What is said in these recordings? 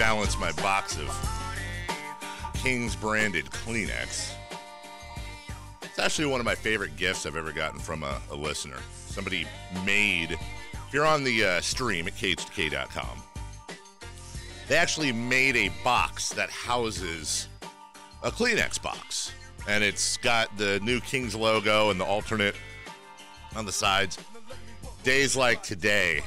rebalance my box of King's branded Kleenex. It's actually one of my favorite gifts I've ever gotten from a listener. Somebody made, if you're on the stream at khk.com, they actually made a box that houses a Kleenex box. And it's got the new Kings logo and the alternate on the sides. Days like today,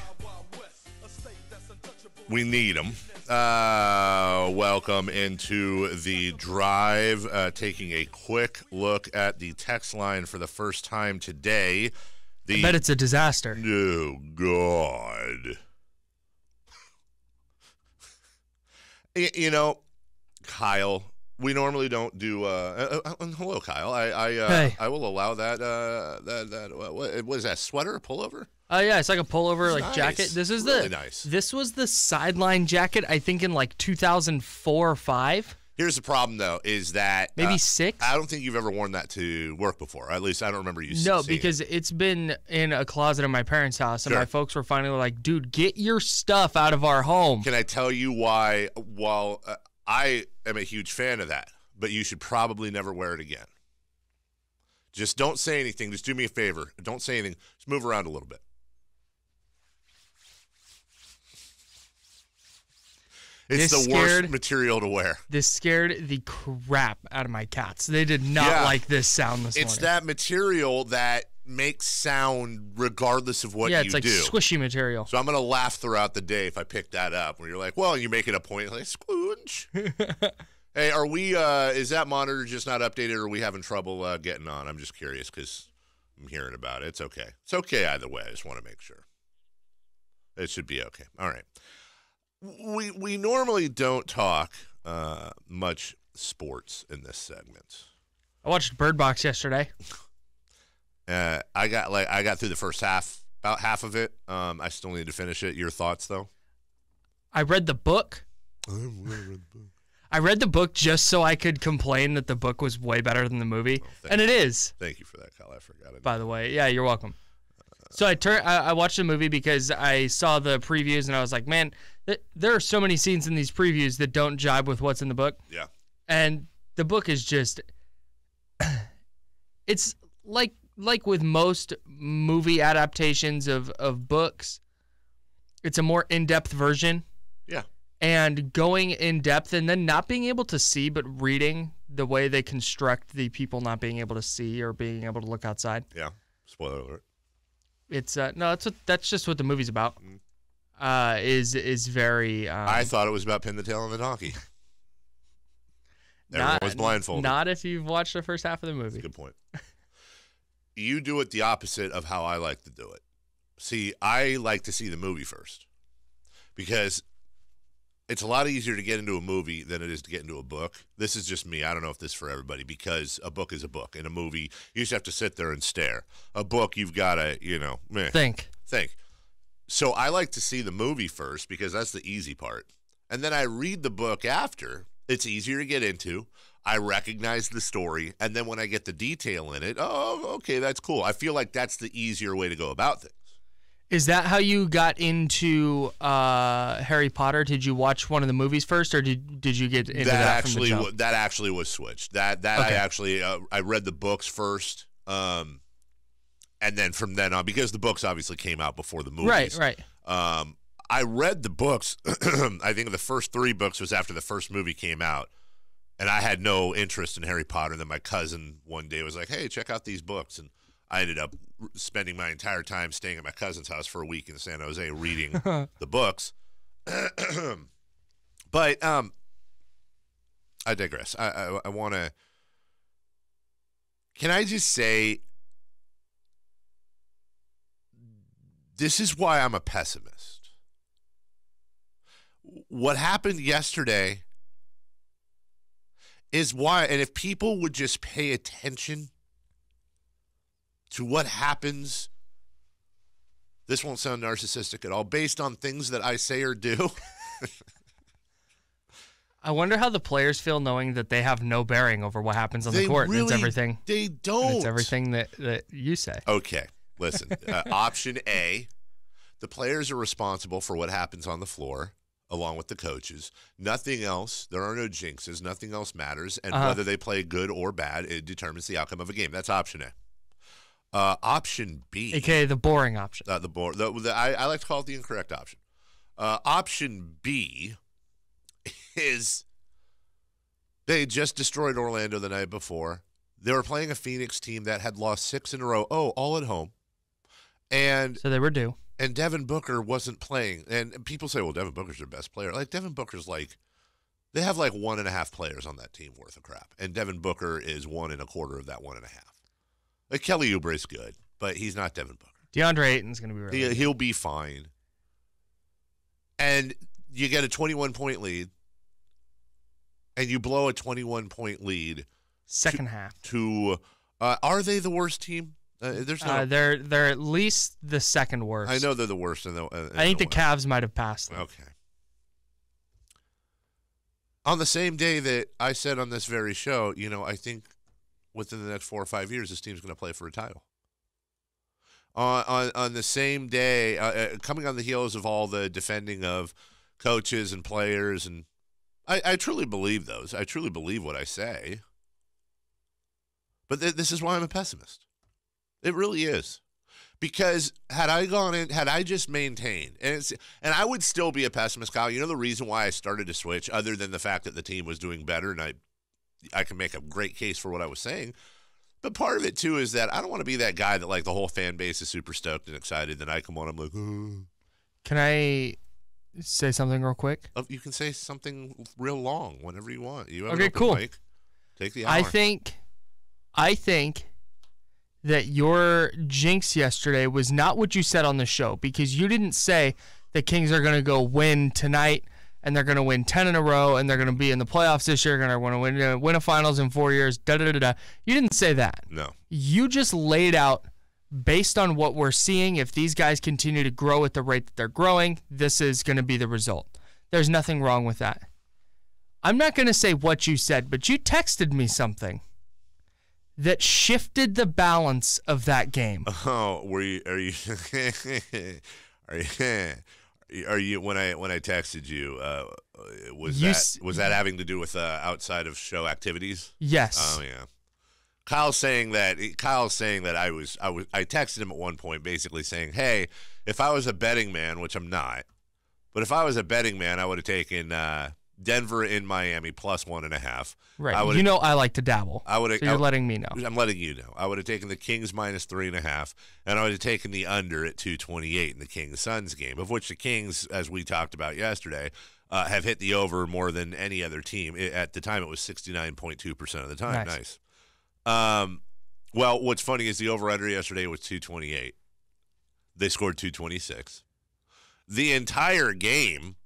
we need them. Welcome into the drive. Taking a quick look at the text line for the first time today. I bet it's a disaster. Oh, God. You know, Kyle, we normally don't do. Hello, Kyle. Hey. I will allow that. What is that? Sweater, pullover? Yeah, it's like a pullover, like nice. jacket. This is really nice. This was the sideline jacket, I think, in like 2004 or 5. Here's the problem, though, is that maybe 6. I don't think you've ever worn that to work before. At least I don't remember you. No, seeing because it's been in a closet in my parents' house, and Sure. my folks were finally like, "Dude, get your stuff out of our home." Can I tell you why? While I am a huge fan of that, but you should probably never wear it again. Just don't say anything. Just do me a favor. Don't say anything. Just move around a little bit. It's the worst material to wear. This scared the crap out of my cats. They did not like this sound this morning. It's that material that makes sound regardless of what you do. Yeah, it's like squishy material. So I'm going to laugh throughout the day if I pick that up. Where you're like, well, you make it a point. Like, squooge. Hey, are we, is that monitor just not updated, or are we having trouble getting on? I'm just curious because I'm hearing about it. It's okay. It's okay either way. I just want to make sure. It should be okay. All right. We normally don't talk much sports in this segment. I watched Bird Box yesterday. I got through the first half, about half of it. I still need to finish it. Your thoughts, though? I read the book. I read the book just so I could complain that the book was way better than the movie, and it is. Thank you for that, Kyle. I forgot it. By the way, yeah, you're welcome. So I watched the movie because I saw the previews, and I was like, man, there are so many scenes in these previews that don't jibe with what's in the book. Yeah. And the book is just, it's like with most movie adaptations of books, it's a more in-depth version. Yeah. And going in-depth and then not being able to see, but reading the way they construct the people not being able to see or being able to look outside. Yeah. Spoiler alert. It's no, that's just what the movie's about. Is very. I thought it was about Pin the Tail on the Donkey. Everyone was blindfolded. Not if you've watched the first half of the movie. That's a good point. You do it the opposite of how I like to do it. See, I like to see the movie first because it's a lot easier to get into a movie than it is to get into a book. This is just me. I don't know if this is for everybody because a book is a book. In a movie, you just have to sit there and stare. A book, you've got to, think. So I like to see the movie first because that's the easy part. And then I read the book after. It's easier to get into. I recognize the story. And then when I get the detail in it, oh, okay, that's cool. I feel like that's the easier way to go about things. Is that how you got into Harry Potter? Did you watch one of the movies first, or did you get into that from the jump? That actually was switched. That okay. I actually I read the books first, and then from then on, because the books obviously came out before the movies. Right. I read the books. I think the first 3 books was after the first movie came out, and I had no interest in Harry Potter. And then my cousin one day was like, "Hey, check out these books," and I ended up spending my entire time staying at my cousin's house for a week in San Jose reading the books. But I digress. I want to. Can I just say, this is why I'm a pessimist. What happened yesterday is why, and if people would just pay attention to what happens, this won't sound narcissistic at all, based on things that I say or do. I wonder how the players feel knowing that they have no bearing over what happens on the court. Really, it's everything. They don't. It's everything that you say. Okay, listen. Option A, the players are responsible for what happens on the floor. along with the coaches. Nothing else. There are no jinxes. Nothing else matters. And whether they play good or bad, it determines the outcome of a game. That's option A. Option B. AKA the boring option. I like to call it the incorrect option. Option B is they just destroyed Orlando the night before. They were playing a Phoenix team that had lost 6 in a row. All at home. And so they were due. And Devin Booker wasn't playing. And people say, well, Devin Booker's their best player. Like, Devin Booker's they have 1.5 players on that team worth of crap. And Devin Booker is 1.25 of that 1.5. Like, Kelly Oubre's good, but he's not Devin Booker. DeAndre Ayton's going to be really good. He'll be fine. And you get a 21-point lead, and you blow a 21-point lead. Second half. Are they the worst team? They're at least the second worst. I know they're the worst. I think the Cavs might have passed them. Okay. On the same day that I said on this very show, I think within the next 4 or 5 years, this team's going to play for a title. On the same day, coming on the heels of all the defending of coaches and players, and I truly believe those. I truly believe what I say. But this is why I'm a pessimist. It really is. Because had I just maintained, and I would still be a pessimist, Kyle. You know the reason why I started to switch, other than the fact that the team was doing better, and I can make a great case for what I was saying. But part of it, too, is that I don't want to be that guy that, the whole fan base is super stoked and excited. Then I come on, I'm like, oh. Can I say something real quick? You can say something real long whenever you want. You have okay, an open cool. mic. Take the hour. I think that your jinx yesterday was not what you said on the show, because you didn't say the Kings are going to go win tonight and they're going to win 10 in a row and they're going to be in the playoffs this year, going to win a finals in 4 years, da-da-da-da. You didn't say that. No. You just laid out, based on what we're seeing, if these guys continue to grow at the rate that they're growing, this is going to be the result. There's nothing wrong with that. I'm not going to say what you said, but you texted me something that shifted the balance of that game. Oh, are you when I texted you, was that having to do with outside of show activities? Yes. Oh yeah. Kyle's saying that I texted him at one point basically saying, "Hey, if I was a betting man, which I'm not, but if I was a betting man, I would have taken Denver in Miami plus 1.5. Right. I like to dabble. So you're letting me know. I'm letting you know. I would have taken the Kings minus 3.5, and I would have taken the under at 228 in the Kings-Suns game, of which the Kings, as we talked about yesterday, have hit the over more than any other team. At the time, it was 69.2% of the time. Nice. Well, what's funny is the over-under yesterday was 228. They scored 226. The entire game,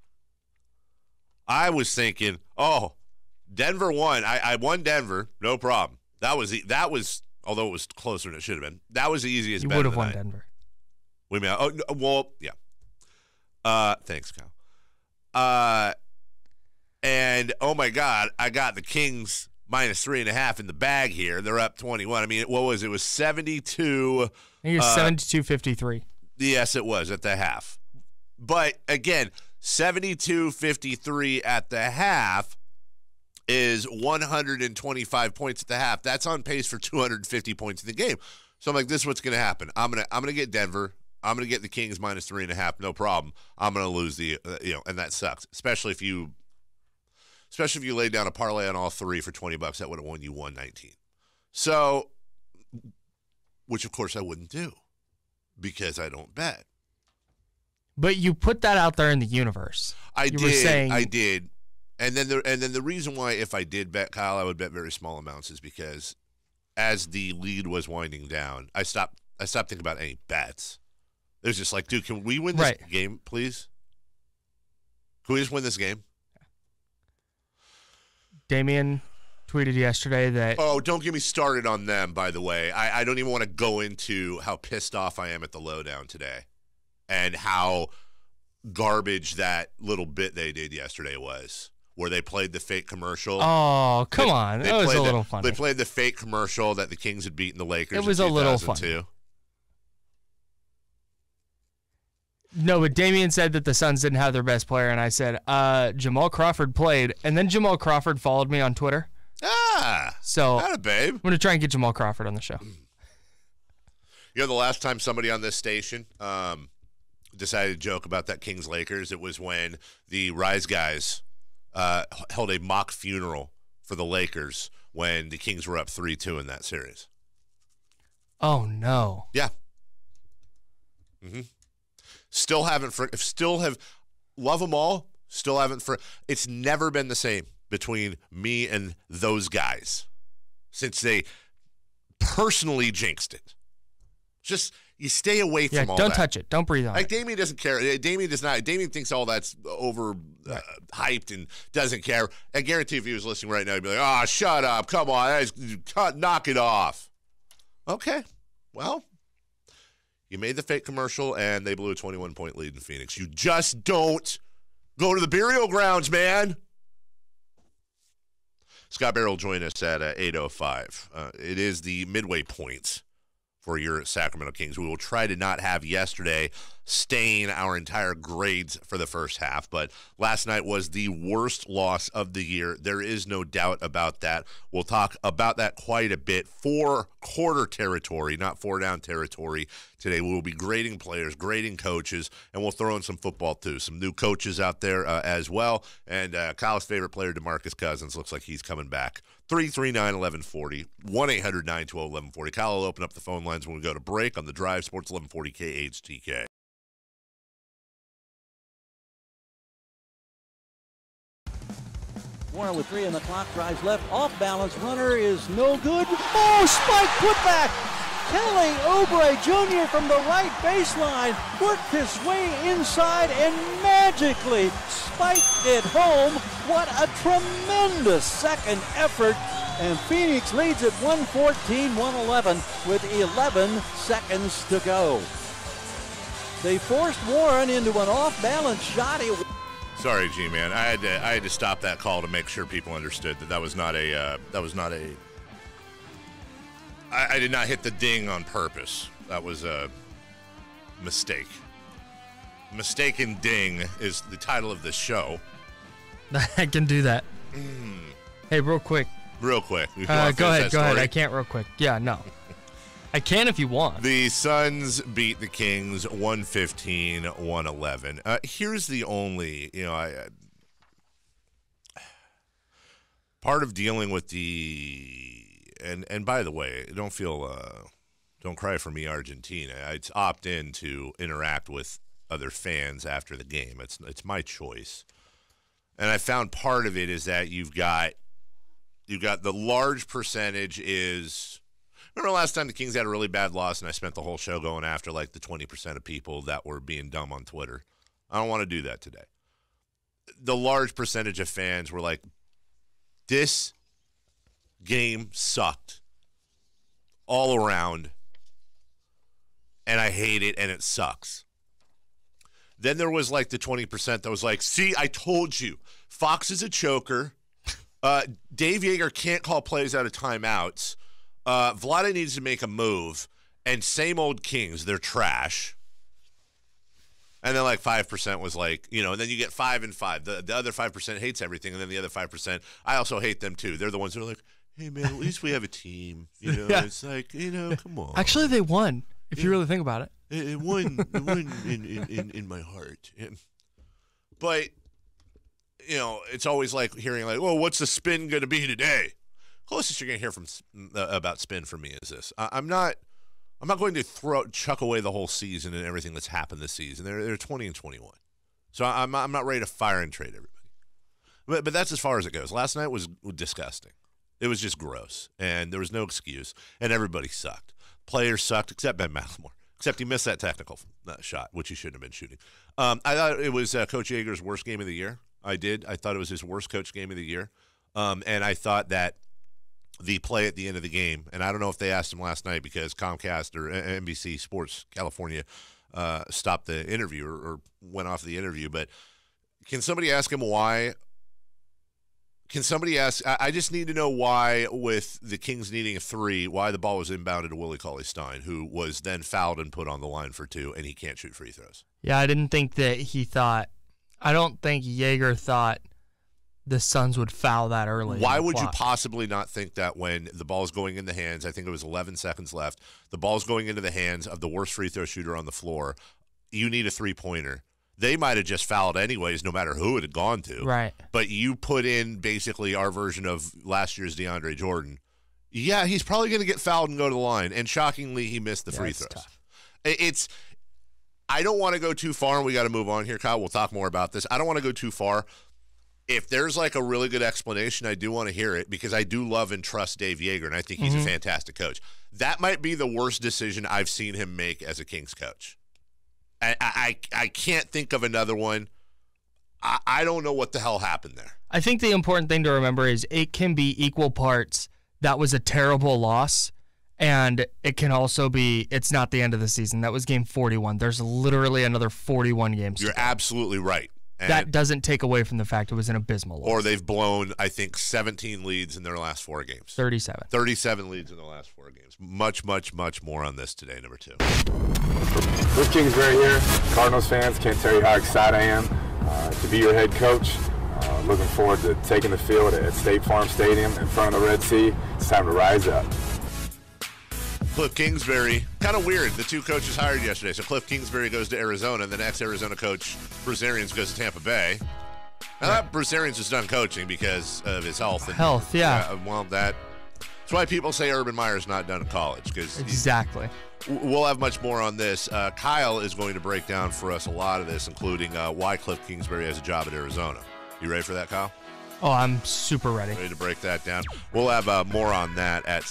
I was thinking, oh, Denver won. I won Denver, no problem. That was, although it was closer than it should have been, that was the easiest bet. You would have won Denver. Wait a minute. Oh, well, yeah. Thanks, Kyle. And, oh, my God, I got the Kings minus 3.5 in the bag here. They're up 21. I mean, what was it? It was 72. I think it was 72-53. Yes, it was at the half. But, again, 72-53 at the half is 125 points at the half. That's on pace for 250 points in the game. So I'm like, this is what's going to happen. I'm gonna get Denver. I'm gonna get the Kings minus 3.5. No problem. I'm gonna lose the and that sucks. Especially if you laid down a parlay on all three for $20, that would have won you 119. So, which of course I wouldn't do because I don't bet. But you put that out there in the universe. I did. And then the reason why, if I did bet, Kyle, I would bet very small amounts is because as the lead was winding down, I stopped thinking about any bets. It was just like, dude, can we win this game, please? Can we just win this game? Damian tweeted yesterday that... Oh, don't get me started on them, by the way. I don't even want to go into how pissed off I am at the lowdown today and how garbage that little bit they did yesterday was, where they played the fake commercial. Oh, come on. That was a little funny. They played the fake commercial that the Kings had beaten the Lakers in 2002. It was a little funny. No, but Damian said that the Suns didn't have their best player, and I said, Jamal Crawford played, and then Jamal Crawford followed me on Twitter. So not a babe. I'm going to try and get Jamal Crawford on the show. You know, the last time somebody on this station decided to joke about that Kings-Lakers, it was when the Rise guys held a mock funeral for the Lakers when the Kings were up 3-2 in that series. Oh, no. Yeah. Still have, love them all, still haven't, it's never been the same between me and those guys since they personally jinxed it. Just, you stay away from all that. Don't touch it. Don't breathe on it. Like, Damien doesn't care. Damien does not. Damien thinks all that's over hyped and doesn't care. I guarantee if he was listening right now, he'd be like, oh, shut up. Come on. Knock it off. Okay. Well, you made the fake commercial, and they blew a 21-point lead in Phoenix. You just don't go to the burial grounds, man. Scott Barrett will join us at 8:05. It is the midway points for your Sacramento Kings. We will try to not have yesterday stain our entire grades for the first half, but last night was the worst loss of the year. There is no doubt about that. We'll talk about that quite a bit. 4-quarter territory, not 4-down territory. Today we will be grading players, grading coaches, and we'll throw in some football too. Some new coaches out there as well, and Kyle's favorite player, DeMarcus Cousins, looks like he's coming back. 339-1140, 1-800-912-1140. Kyle will open up the phone lines when we go to break on the Drive, Sports 1140 KHTK. Warren with 3 on the clock, drives left, off balance, runner is no good. Oh, spike putback! Kelly Oubre Jr. from the right baseline worked his way inside and magically spiked it home. What a tremendous second effort. And Phoenix leads at 114-111 with 11 seconds to go. They forced Warren into an off-balance shot. Sorry, G-Man. I had to stop that call to make sure people understood that was not a I did not hit the ding on purpose. That was a mistake. Mistaken Ding is the title of this show. I can do that. Hey, real quick. Real quick. Go ahead. I can't real quick. Yeah, no. I can if you want. The Suns beat the Kings 115-111. Here's the only, part of dealing with and by the way, don't cry for me, Argentina. It's opt in to interact with other fans after the game. It's my choice. And I found part of it is that you've got the large percentage is. Remember last time the Kings had a really bad loss and I spent the whole show going after like the 20% of people that were being dumb on Twitter? I don't want to do that today. The large percentage of fans were like, this game sucked all around and I hate it and it sucks. Then there was like the 20% that was like, see, I told you. Fox is a choker. Dave Yeager can't call plays out of timeouts. Vlade needs to make a move, and same old Kings, they're trash. And then like 5% was like, and then you get 5 and 5. The other 5% hates everything, and then the other 5%, I also hate them too. They're the ones that are like, hey man, at least we have a team. Yeah. It's like, come on. Actually, they won, if you really think about it. It won in my heart. But, it's always like hearing like, well, what's the spin going to be today? Closest you're going to hear from about spin for me is this. I'm not going to chuck away the whole season and everything that's happened this season. They're 20-21, so I'm not ready to fire and trade everybody. But that's as far as it goes. Last night was disgusting. It was just gross, and there was no excuse. And everybody sucked. Players sucked, except Ben McLemore. Except he missed that technical shot, which he shouldn't have been shooting. I thought it was Coach Yeager's worst game of the year. I did. I thought it was his worst coach game of the year, and I thought that the play at the end of the game, and I don't know if they asked him last night because Comcast or NBC Sports California stopped the interview or went off the interview, but can somebody ask him why Can somebody ask? I just need to know why, with the Kings needing a 3, why the ball was inbounded to Willie Cauley-Stein, who was then fouled and put on the line for 2, and he can't shoot free throws. Yeah, I didn't think that he thought. I don't think Jaeger thought the Suns would foul that early. Why would you possibly not think that when the ball's going in the hands? I think it was 11 seconds left. The ball's going into the hands of the worst free throw shooter on the floor. You need a 3-pointer. They might have just fouled anyways, no matter who it had gone to. Right. But you put in basically our version of last year's DeAndre Jordan. Yeah, he's probably going to get fouled and go to the line. And shockingly, he missed the free throws. Tough. I don't want to go too far, and we got to move on here, Kyle. We'll talk more about this. I don't want to go too far. If there's like a really good explanation, I do want to hear it, because I do love and trust Dave Jaeger, and I think he's a fantastic coach. That might be the worst decision I've seen him make as a Kings coach. I can't think of another one. I don't know what the hell happened there. I think the important thing to remember is it can be equal parts. That was a terrible loss, and it can also be it's not the end of the season. That was game 41. There's literally another 41 games. You're absolutely right. And that doesn't take away from the fact it was an abysmal loss. Or they've blown, I think, 17 leads in their last 4 games. 37. 37 leads in the last 4 games. Much, much, much more on this today, number 2. Kliff Kingsbury here. Cardinals fans, can't tell you how excited I am to be your head coach. Looking forward to taking the field at State Farm Stadium in front of the Red Sea. It's time to rise up. Kliff Kingsbury, kind of weird. The 2 coaches hired yesterday. So Kliff Kingsbury goes to Arizona, and the next Arizona coach, Bruce Arians, goes to Tampa Bay. Now, Bruce Arians is done coaching because of his health. Yeah. Well, that's why people say Urban Meyer's not done in college. Exactly. We'll have much more on this. Kyle is going to break down for us a lot of this, including why Kliff Kingsbury has a job at Arizona. You ready for that, Kyle? Oh, I'm super ready. Ready to break that down. We'll have more on that at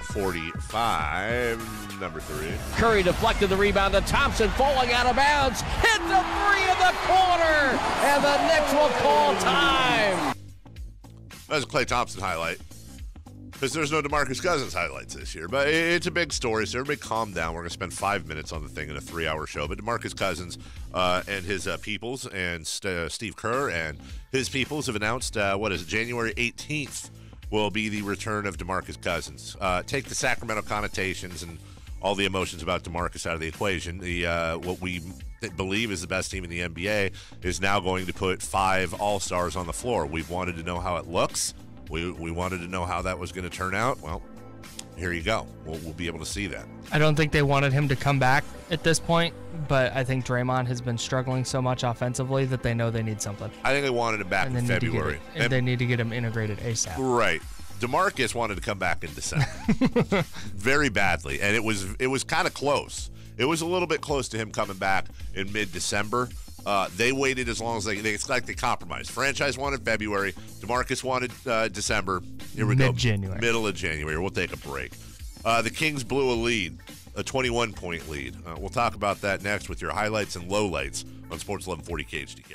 6:45. Number 3. Curry deflected the rebound to Thompson, falling out of bounds. Hit the 3 in the corner, and the Knicks will call time. That's a Klay Thompson highlight, because there's no DeMarcus Cousins highlights this year. But it's a big story, so everybody calm down. We're going to spend 5 minutes on the thing in a 3-hour show. But DeMarcus Cousins and his peoples, and Steve Kerr and his peoples have announced, January 18th will be the return of DeMarcus Cousins. Take the Sacramento connotations and all the emotions about DeMarcus out of the equation. What we believe is the best team in the NBA is now going to put 5 All-Stars on the floor. We've wanted to know how it looks. We wanted to know how that was going to turn out. Well, here you go. We'll be able to see that. I don't think they wanted him to come back at this point, but I think Draymond has been struggling so much offensively that they know they need something. I think they wanted him back in February. And they need to get him integrated ASAP. Right. DeMarcus wanted to come back in December very badly, and it was kind of close. It was a little bit close to him coming back in mid-December. They waited as long as it's like they compromised. Franchise wanted February. DeMarcus wanted December. Here we go. Mid-January. Middle of January. We'll take a break. The Kings blew a lead, a 21-point lead. We'll talk about that next with your highlights and lowlights on Sports 1140 KHDK.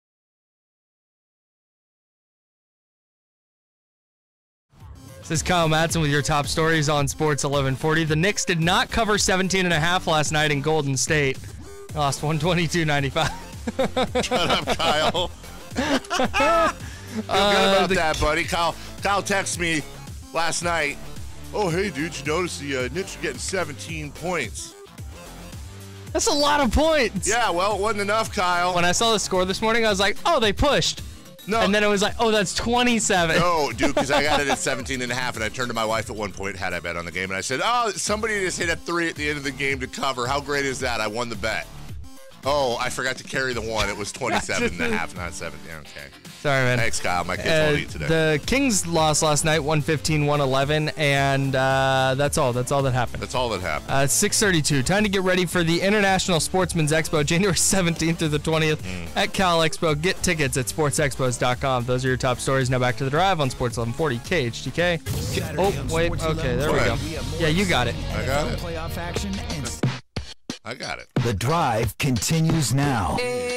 This is Kyle Madsen with your top stories on Sports 1140. The Knicks did not cover 17.5 last night in Golden State. They lost 122-95. Shut up, Kyle. Feel good about that, buddy. Kyle texted me last night. Oh, hey, dude, you notice the Knicks are getting 17 points. That's a lot of points. Yeah, well, it wasn't enough, Kyle. When I saw the score this morning, I was like, oh, they pushed. No. And then it was like, oh, that's 27. No, dude, because I got it at 17.5, and I turned to my wife at one point, had I bet on the game, and I said, oh, somebody just hit a 3 at the end of the game to cover. How great is that? I won the bet. Oh, I forgot to carry the 1. It was 27.5, not 17. Okay. Sorry, man. Thanks, Kyle. My kids won't eat today. The Kings lost last night, 115-111, and that's all. That's all that happened. That's all that happened. 6:32. Time to get ready for the International Sportsman's Expo, January 17th through the 20th at Cal Expo. Get tickets at sportsexpos.com. Those are your top stories. Now back to the drive on Sports 1140 KHTK. Oh, wait. Okay, there we go. Yeah, you got it. I got it. Playoff action and I got it. the drive continues now.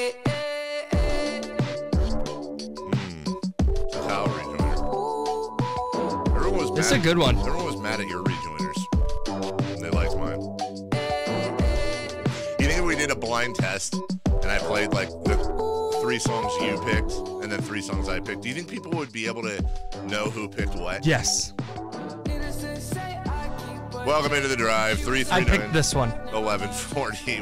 Kyle rejoiner. Everyone was This is mad. a good one. Everyone was mad at your rejoiners. And they liked mine. You think if we did a blind test and I played like the 3 songs you picked and and then 3 songs I picked. Do you think people would be able to know who picked what? Yes. Welcome into the drive. 339. I picked this one. 1140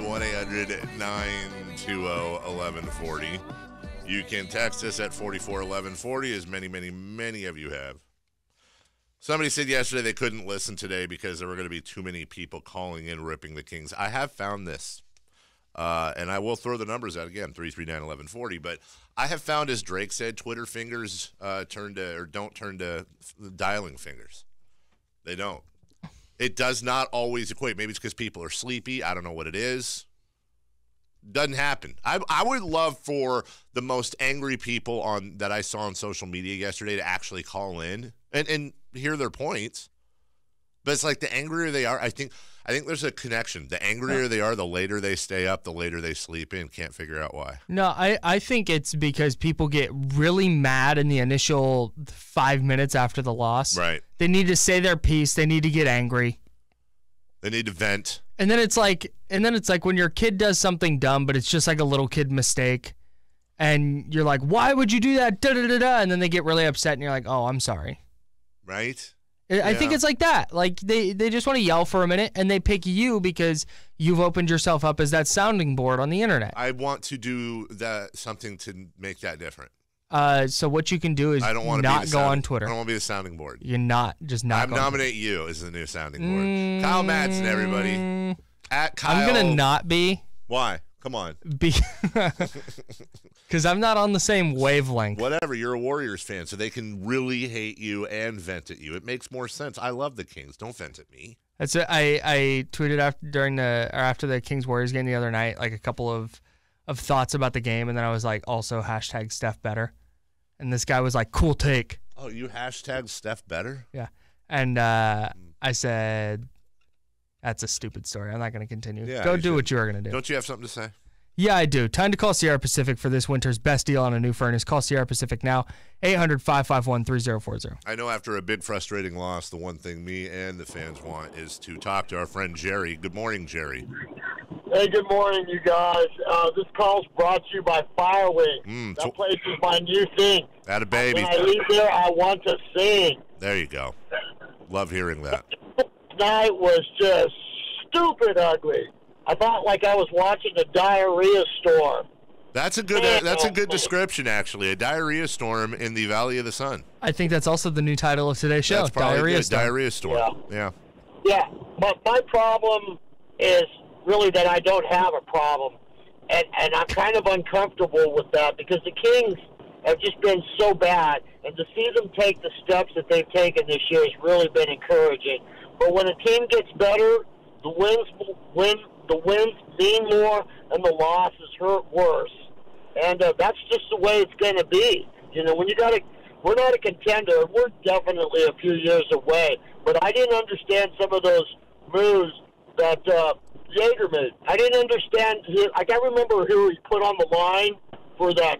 1-800-920-1140. You can text us at 441140, as many of you have. Somebody said yesterday they couldn't listen today because there were going to be too many people calling in ripping the Kings. I have found this, and I will throw the numbers out again, 339-1140. But I have found, as Drake said, Twitter fingers don't turn to dialing fingers. They don't. It does not always equate. Maybe it's because people are sleepy. I don't know what it is. Doesn't happen. I would love for the most angry people that I saw on social media yesterday to actually call in and hear their points. But it's like the angrier they are, I think there's a connection. The angrier they are, the later they stay up, the later they sleep in. Can't figure out why. No, I think it's because people get really mad in the initial 5 minutes after the loss. Right. They need to say their piece. They need to get angry. They need to vent. And then it's like when your kid does something dumb, but it's just like a little kid mistake, and you're like, "Why would you do that?" Da da da da. And then they get really upset, and you're like, "Oh, I'm sorry." Right. I think it's like that. Like they just want to yell for a minute, and they pick you because you've opened yourself up as that sounding board on the internet. I want to do something to make that different. So what you can do is not go on Twitter. I don't want to be the sounding board. You're not. I nominate you as the new sounding board. Kyle Madsen, everybody. At Kyle. I'm going to not be. Why? Come on. Because I'm not on the same wavelength. Whatever. You're a Warriors fan, so they can really hate you and vent at you. It makes more sense. I love the Kings. Don't vent at me. That's it. I tweeted after the Kings Warriors game the other night, like a couple of thoughts about the game, and then I was like, also hashtag Steph better. And this guy was like, cool take. Oh, you hashtag Steph better? Yeah. And I said, that's a stupid story. I'm not going to continue. Yeah, Go do what you are going to do. Don't you have something to say? Yeah, I do. Time to call Sierra Pacific for this winter's best deal on a new furnace. Call Sierra Pacific now, 800-551-3040. I know after a big frustrating loss, the one thing me and the fans want is to talk to our friend Jerry. Good morning, Jerry. Hey, good morning, you guys. This call's brought to you by Firewing. That place is my new thing. Atta baby. When I leave there, I want to sing. There you go. Love hearing that. Tonight was just stupid ugly. I felt like I was watching a diarrhea storm. That's a good description, actually. A diarrhea storm in the Valley of the Sun. I think that's also the new title of today's show. That's probably Diarrhea good. Storm. Diarrhea storm. Yeah, but my problem is really that I don't have a problem. And I'm kind of uncomfortable with that because the Kings have just been so bad. And to see them take the steps that they've taken this year has really been encouraging. But when a team gets better, the wins mean more and the losses hurt worse. And that's just the way it's going to be. You know, when we're not a contender. We're definitely a few years away. But I didn't understand some of those moves that Jaeger made. I didn't understand. I can't remember who he put on the line for that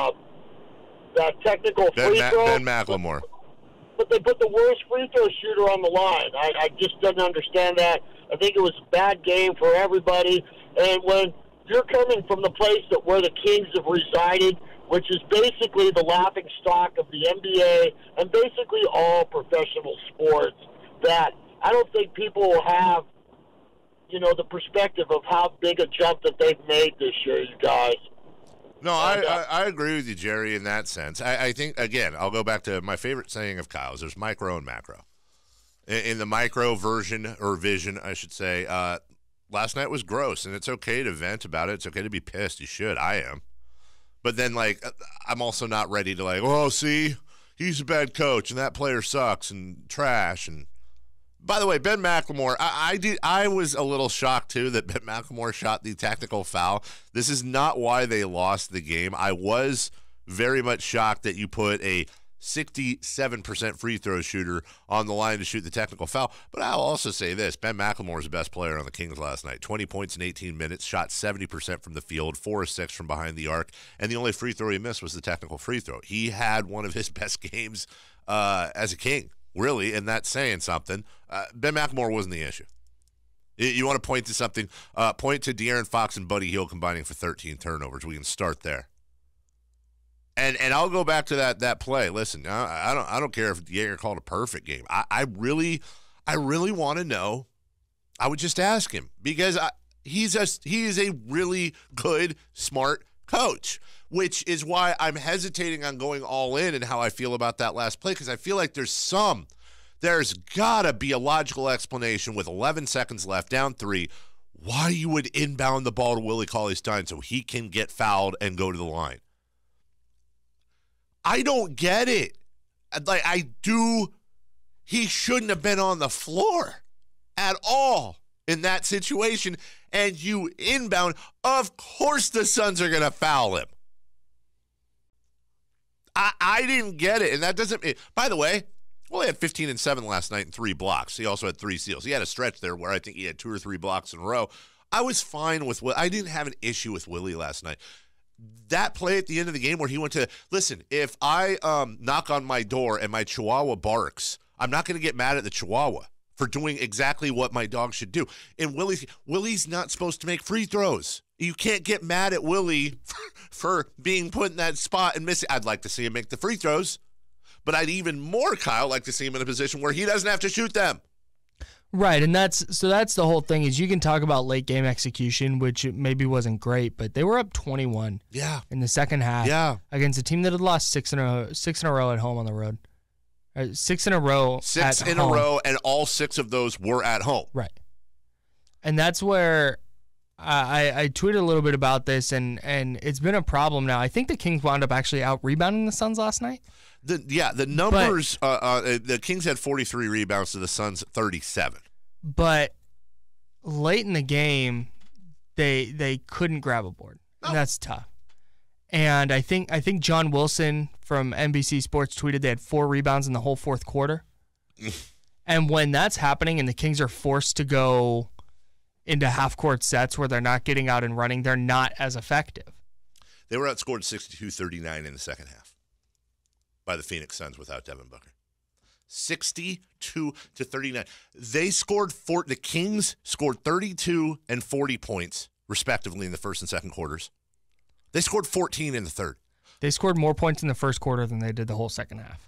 technical free throw. Ben McLemore. But they put the worst free throw shooter on the line. I just didn't understand that. I think it was a bad game for everybody. And when you're coming from the place where the Kings have resided, which is basically the laughing stock of the NBA and basically all professional sports, that I don't think people will have, the perspective of how big a jump that they've made this year, you guys. No, I agree with you, Jerry, in that sense. I think, again, I'll go back to my favorite saying of Kyle's. There's micro and macro. In the micro version, or vision, I should say, last night was gross, and it's okay to vent about it. It's okay to be pissed. You should. I am. But then, I'm also not ready to, see, he's a bad coach, and that player sucks and trash. And by the way, Ben McLemore, I was a little shocked, too, that Ben McLemore shot the tactical foul. This is not why they lost the game. I was very much shocked that you put a 67% free throw shooter on the line to shoot the technical foul. But I'll also say this, Ben McLemore was the best player on the Kings last night. 20 points in 18 minutes, shot 70% from the field, 4 of 6 from behind the arc, and the only free throw he missed was the technical free throw. He had one of his best games as a King, really, and that's saying something. Ben McLemore wasn't the issue. You want to point to something, point to De'Aaron Fox and Buddy Hield combining for 13 turnovers. We can start there. And I'll go back to that play. Listen, I don't care if Jaeger called a perfect game. I really want to know. I would just ask him because he is a really good, smart coach, which is why I'm hesitating on going all in and how I feel about that last play, because I feel like there's got to be a logical explanation with 11 seconds left, down 3, why you would inbound the ball to Willie Cauley-Stein so he can get fouled and go to the line. I don't get it. Like, I do. He shouldn't have been on the floor at all in that situation, and you inbound. Of course the Suns are going to foul him. I didn't get it, and that doesn't – by the way, well, he had 15 and 7 last night and 3 blocks. He also had 3 steals. He had a stretch there where I think he had 2 or 3 blocks in a row. I was fine with – I didn't have an issue with Willie last night. That play at the end of the game where he went to – listen, if I knock on my door and my chihuahua barks, I'm not going to get mad at the chihuahua for doing exactly what my dog should do. And Willie's not supposed to make free throws. You can't get mad at Willie for being put in that spot and missing. I'd like to see him make the free throws, but I'd even more, Kyle, like to see him in a position where he doesn't have to shoot them. Right, and that's the whole thing is you can talk about late game execution, which maybe wasn't great, but they were up 21 in the second half against a team that had lost 6 in a row at home on the road. 6 in a row Six in a row, and all 6 of those were at home. Right. And that's where I tweeted a little bit about this, and it's been a problem now. I think the Kings wound up actually out-rebounding the Suns last night. The numbers, the Kings had 43 rebounds to the Suns 37. But late in the game, they couldn't grab a board. No. And that's tough. And I think John Wilson from NBC Sports tweeted they had 4 rebounds in the whole fourth quarter. And when that's happening and the Kings are forced to go into half-court sets where they're not getting out and running, they're not as effective. They were outscored 62-39 in the second half by the Phoenix Suns without Devin Booker. 62-39. The Kings scored 32 and 40 points, respectively, in the first and second quarters. They scored 14 in the third. They scored more points in the first quarter than they did the whole second half.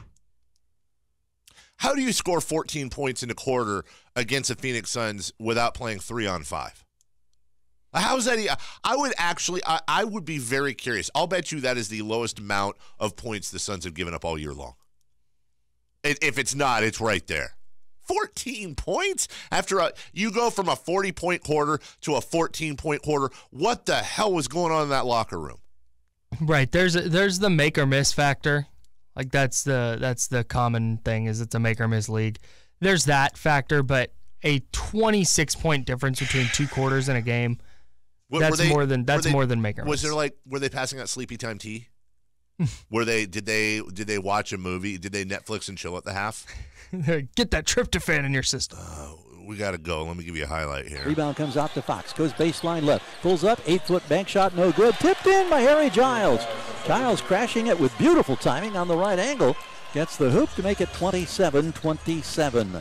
How do you score 14 points in a quarter against the Phoenix Suns without playing 3-on-5? How is that? I would be very curious. I'll bet you that is the lowest amount of points the Suns have given up all year long. If it's not, it's right there. 14 points after you go from a 40-point quarter to a 14-point quarter. What the hell was going on in that locker room? Right. There's the make or miss factor. Like that's the common thing is it's a make or miss league. There's that factor, but a 26-point difference between 2 quarters in a game. That's more than make or miss. Was there were they passing out sleepy time tea? Did they watch a movie? Did they Netflix and chill at the half? Get that tryptophan in your system. We got to go. Let me give you a highlight here. Rebound comes out to Fox. Goes baseline left. Pulls up. 8-foot bank shot. No good. Tipped in by Harry Giles. Giles crashing it with beautiful timing on the right angle. Gets the hoop to make it 27-27.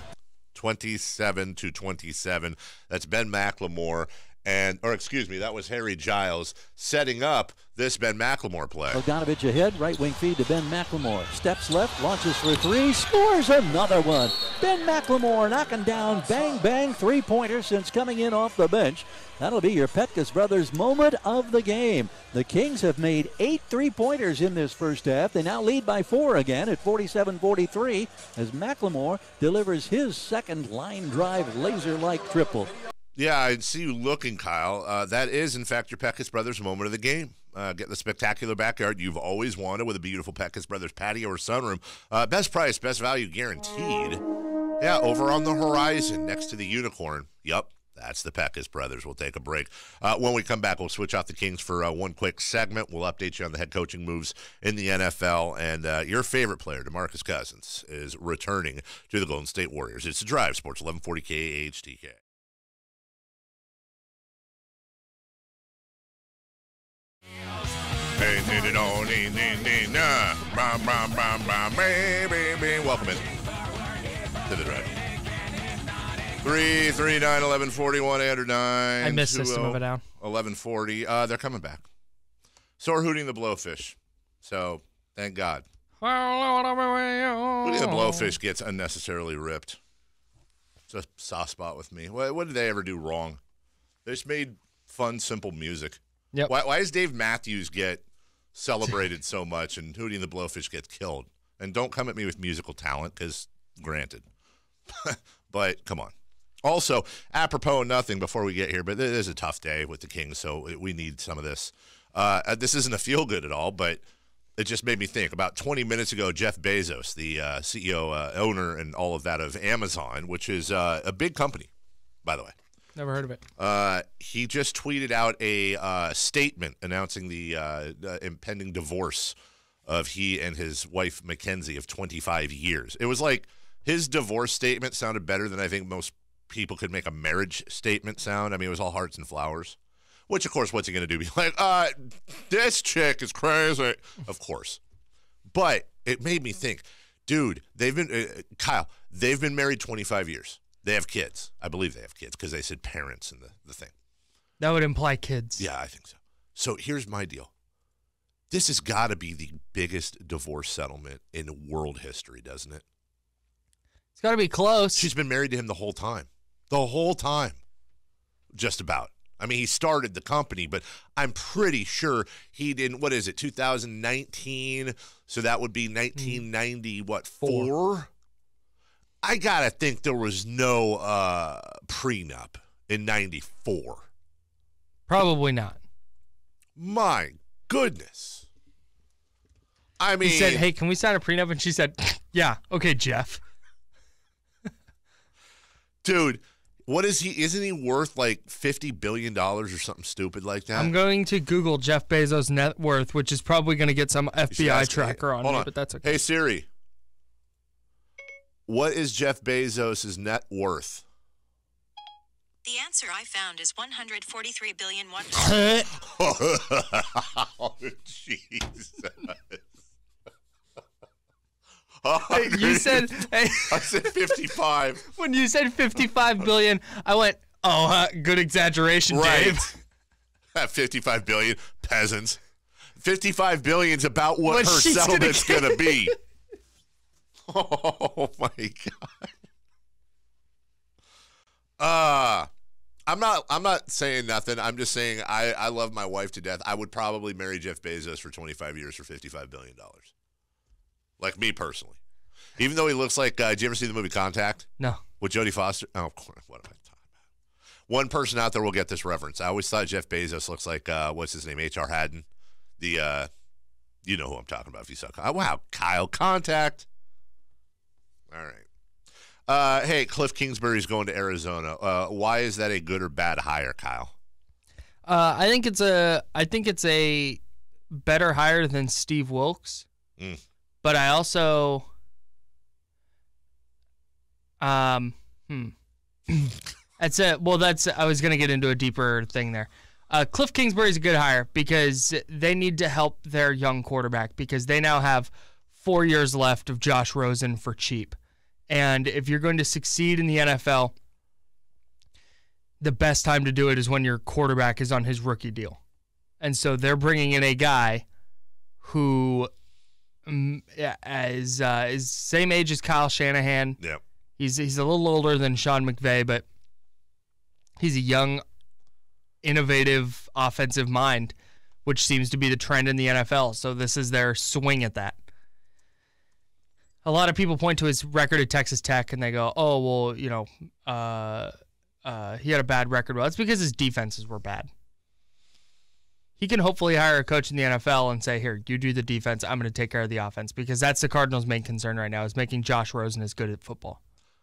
27-27. That's Ben McLemore. That was Harry Giles setting up this Ben McLemore play. Bogdanovich ahead, right wing feed to Ben McLemore. Steps left, launches for 3, scores another one. Ben McLemore knocking down bang, bang, 3-pointer since coming in off the bench. That'll be your Petkus brothers moment of the game. The Kings have made 8 3-pointers in this first half. They now lead by 4 again at 47-43 as McLemore delivers his second line drive laser-like triple. Yeah, I see you looking, Kyle. That is, in fact, your Petkus Brothers moment of the game. Get the spectacular backyard you've always wanted with a beautiful Petkus Brothers patio or sunroom. Best price, best value guaranteed. Yeah, over on the horizon next to the unicorn. Yup, that's the Petkus Brothers. We'll take a break. When we come back, we'll switch off the Kings for one quick segment. We'll update you on the head coaching moves in the NFL. And your favorite player, DeMarcus Cousins, is returning to the Golden State Warriors. It's The Drive, Sports 1140 KHTK. Welcome in to the Drive. 339-1141, 809. I missed System of a Down. 1140. They're coming back. So are Hooting the Blowfish. So, thank God. Look at the Blowfish gets unnecessarily ripped. It's a soft spot with me. What did they ever do wrong? They just made fun, simple music. Yep. Why does Dave Matthews get celebrated so much and Hootie and the Blowfish gets killed? And don't come at me with musical talent, because granted. But come on. Also, apropos of nothing before we get here, but it is a tough day with the Kings, so we need some of this. This isn't a feel-good at all, but it just made me think. About 20 minutes ago, Jeff Bezos, the CEO, owner, and all of that of Amazon, which is a big company, by the way. Never heard of it. He just tweeted out a statement announcing the impending divorce of he and his wife, Mackenzie, of 25 years. It was like his divorce statement sounded better than I think most people could make a marriage statement sound. I mean, it was all hearts and flowers. Which, of course, what's he going to do? Be like, this chick is crazy. Of course. But it made me think, dude, Kyle, they've been married 25 years. They have kids. I believe they have kids because they said parents in the thing. That would imply kids. Yeah, I think so. So here's my deal. This has got to be the biggest divorce settlement in world history, doesn't it? It's got to be close. She's been married to him the whole time. The whole time. Just about. I mean, he started the company, but I'm pretty sure he didn't, 2019? So that would be 1990, four? I got to think there was no prenup in 94. Probably not. My goodness. I mean. He said, hey, can we sign a prenup? And she said, yeah, okay, Jeff. Dude. What is he? Isn't he worth like $50 billion or something stupid like that? I'm going to Google Jeff Bezos' net worth, which is probably going to get some FBI tracker on me, but that's okay. Hey, Siri. What is Jeff Bezos' net worth? The answer I found is $143 billion. Oh, Jesus. Hey, you said, hey, I said 55. When you said 55 billion, I went, good exaggeration, right. Dave. That 55 billion, peasants. 55 billion's about what her settlement's gonna be. Oh my God. I'm not saying nothing. I'm just saying I love my wife to death. I would probably marry Jeff Bezos for 25 years for $55 billion. Like me personally. Even though he looks like, did you ever see the movie Contact? No. With Jodie Foster? Oh, what am I talking about? One person out there will get this reference. I always thought Jeff Bezos looks like, what's his name, H.R. Haddon. The, you know who I'm talking about if you saw. Wow, Kyle, Contact. All right. Hey, Kliff Kingsbury's going to Arizona. Why is that a good or bad hire, Kyle? I think it's a better hire than Steve Wilkes. But I also, I was going to get into a deeper thing there. Kliff Kingsbury is a good hire because they need to help their young quarterback because they now have 4 years left of Josh Rosen for cheap. And if you're going to succeed in the NFL, the best time to do it is when your quarterback is on his rookie deal. And so they're bringing in a guy who is same age as Kyle Shanahan. Yep. He's a little older than Sean McVay, but he's a young, innovative offensive mind, which seems to be the trend in the NFL. So this is their swing at that. A lot of people point to his record at Texas Tech, and they go, oh, well, he had a bad record. Well, it's because his defenses were bad. He can hopefully hire a coach in the NFL and say, here, you do the defense. I'm going to take care of the offense because that's the Cardinals' main concern right now is making Josh Rosen as good at football.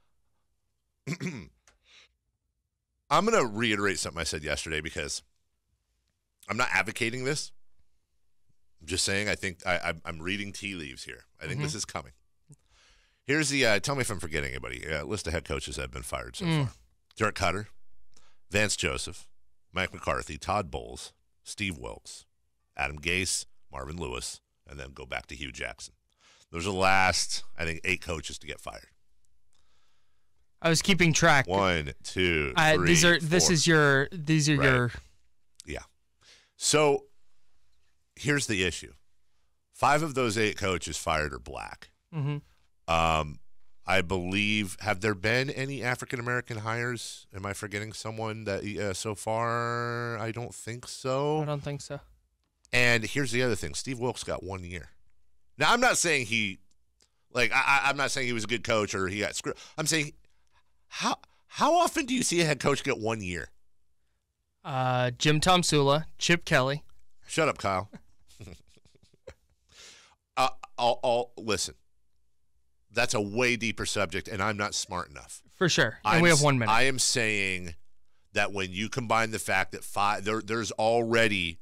I'm going to reiterate something I said yesterday because I'm not advocating this. I'm just saying I think I'm reading tea leaves here. I think this is coming. Here's the tell me if I'm forgetting anybody. List of head coaches that have been fired so far. Dirk Cutter, Vance Joseph, Mike McCarthy, Todd Bowles, Steve Wilkes, Adam Gase, Marvin Lewis, and then go back to Hugh Jackson. Those are the last, I think, 8 coaches to get fired. I was keeping track. 1, 2, 3, these are 4. your. Yeah. So here's the issue. 5 of those 8 coaches fired are black. I believe, have there been any African-American hires? Am I forgetting someone that so far? I don't think so. I don't think so. And here's the other thing. Steve Wilkes got 1 year. Now, I'm not saying I'm not saying he was a good coach or he got screwed. I'm saying, how often do you see a head coach get 1 year? Jim Tomsula, Chip Kelly. Shut up, Kyle. Listen. That's a way deeper subject, and I'm not smart enough. For sure. And we have 1 minute. I am saying that when you combine the fact that there's already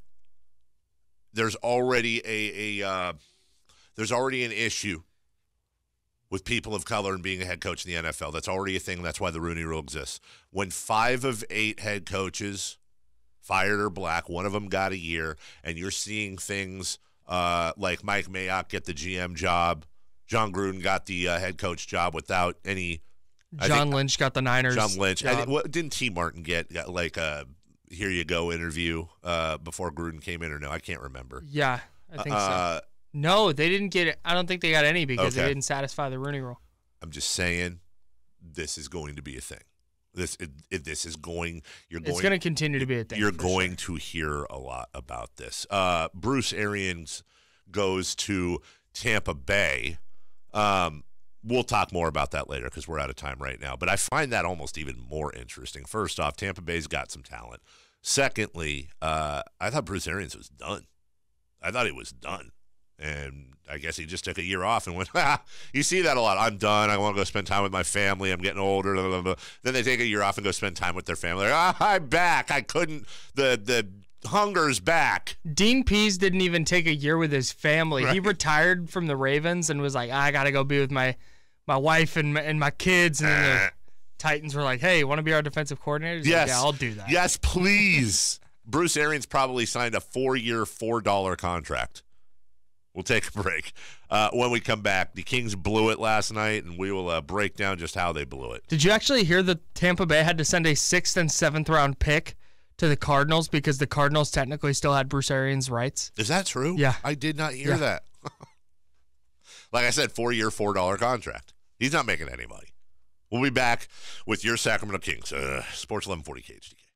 an issue with people of color and being a head coach in the NFL. That's already a thing. That's why the Rooney Rule exists. When 5 of 8 head coaches fired are black, 1 of them got a year, and you're seeing things like Mike Mayock get the GM job. John Gruden got the head coach job without any. John Lynch got the Niners. John Lynch. job. Didn't T. Martin get like a here you go interview before Gruden came in or no? I can't remember. Yeah, I think so. No, they didn't get it. I don't think they got any because Okay. they didn't satisfy the Rooney Rule. I'm just saying, this is going to be a thing. This is going. It's going to continue to be a thing. You're going to hear a lot about this. Bruce Arians goes to Tampa Bay. We'll talk more about that later because we're out of time right now. But I find that almost even more interesting. First off, Tampa Bay's got some talent. Secondly, I thought Bruce Arians was done. I thought he was done. And I guess he just took a year off and went, you see that a lot. I'm done. I want to go spend time with my family. I'm getting older. Blah, blah, blah. Then they take a year off and go spend time with their family. I'm back. I couldn't. The hunger's back. Dean Pease didn't even take a year with his family. Right. He retired from the Ravens and was like, I got to go be with my wife and my kids. And then the Titans were like, hey, want to be our defensive coordinator? He's Yes. like, yeah, I'll do that. Yes, please. Bruce Arians probably signed a 4-year, $4 contract. We'll take a break. When we come back, the Kings blew it last night, and we will break down just how they blew it. Did you actually hear that Tampa Bay had to send a 6th and 7th round pick to the Cardinals because the Cardinals technically still had Bruce Arians' rights? Is that true? Yeah. I did not hear that. Like I said, 4-year, $4 contract. He's not making any money. We'll be back with your Sacramento Kings. Sports 1140 KHTK.